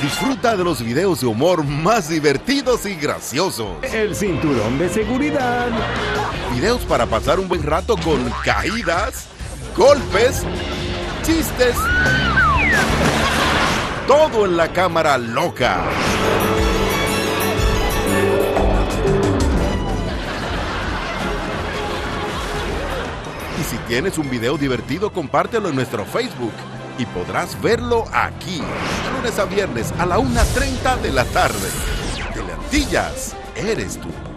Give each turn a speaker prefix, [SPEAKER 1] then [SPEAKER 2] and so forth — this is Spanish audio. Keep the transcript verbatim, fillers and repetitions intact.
[SPEAKER 1] Disfruta de los videos de humor más divertidos y graciosos.
[SPEAKER 2] El cinturón de seguridad.
[SPEAKER 1] Videos para pasar un buen rato con caídas, golpes, chistes. Todo en la cámara loca. Y si tienes un video divertido, compártelo en nuestro Facebook y podrás verlo aquí, de lunes a viernes a la una treinta de la tarde. Teleantillas, eres tú.